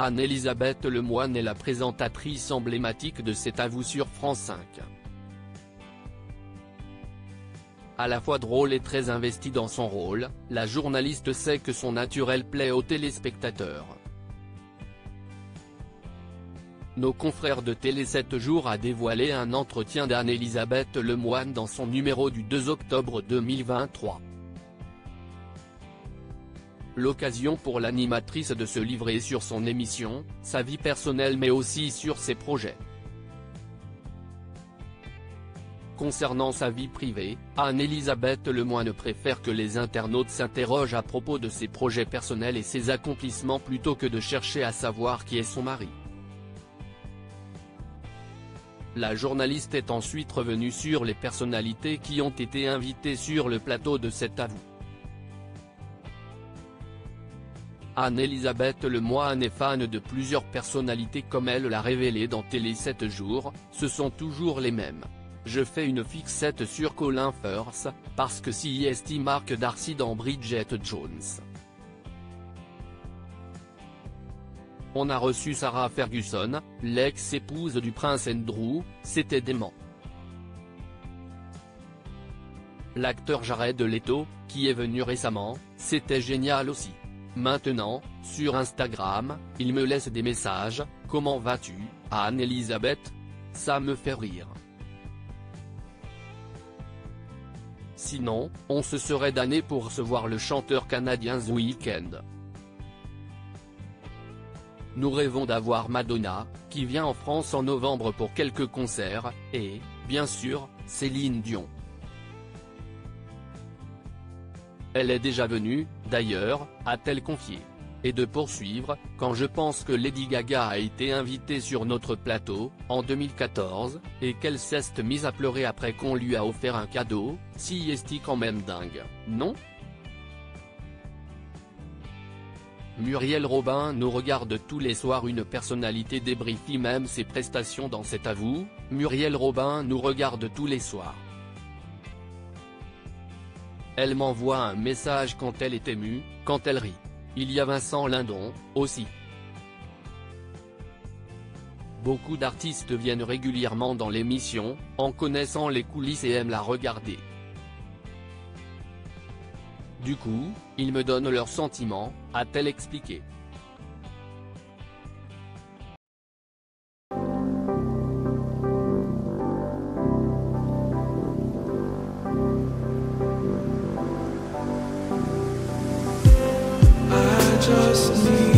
Anne-Elisabeth Lemoine est la présentatrice emblématique de C'est à vous sur France 5. À la fois drôle et très investie dans son rôle, la journaliste sait que son naturel plaît aux téléspectateurs. Nos confrères de Télé 7 jours a dévoilé un entretien d'Anne-Elisabeth Lemoine dans son numéro du 2 octobre 2023. L'occasion pour l'animatrice de se livrer sur son émission, sa vie personnelle mais aussi sur ses projets. Concernant sa vie privée, Anne-Elisabeth Lemoine préfère que les internautes s'interrogent à propos de ses projets personnels et ses accomplissements plutôt que de chercher à savoir qui est son mari. La journaliste est ensuite revenue sur les personnalités qui ont été invitées sur le plateau de C'est à vous. Anne-Elisabeth Lemoine est fan de plusieurs personnalités comme elle l'a révélé dans Télé 7 jours, ce sont toujours les mêmes. Je fais une fixette sur Colin Firth, parce que si est Mark Darcy dans Bridget Jones. On a reçu Sarah Ferguson, l'ex-épouse du prince Andrew, c'était dément. L'acteur Jared Leto, qui est venu récemment, c'était génial aussi. Maintenant, sur Instagram, il me laisse des messages, comment vas-tu, Anne-Elisabeth ? Ça me fait rire. Sinon, on se serait damné pour recevoir le chanteur canadien The Weeknd. Nous rêvons d'avoir Madonna, qui vient en France en novembre pour quelques concerts, et, bien sûr, Céline Dion. Elle est déjà venue, d'ailleurs, a-t-elle confié. Et de poursuivre, quand je pense que Lady Gaga a été invitée sur notre plateau, en 2014, et qu'elle s'est mise à pleurer après qu'on lui a offert un cadeau, si est quand même dingue, non ? Muriel Robin nous regarde tous les soirs. Une personnalité débriefie même ses prestations dans C'est à vous. Muriel Robin nous regarde tous les soirs. Elle m'envoie un message quand elle est émue, quand elle rit. Il y a Vincent Lindon, aussi. Beaucoup d'artistes viennent régulièrement dans l'émission, en connaissant les coulisses et aiment la regarder. Du coup, ils me donnent leurs sentiments, a-t-elle expliqué. Just need